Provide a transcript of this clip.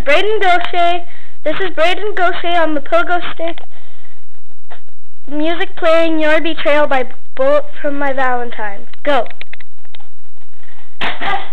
Braden Gaucher. This is Braden Gaucher on the pogo stick. Music playing Your Betrayal by Bullet from My Valentine. Go.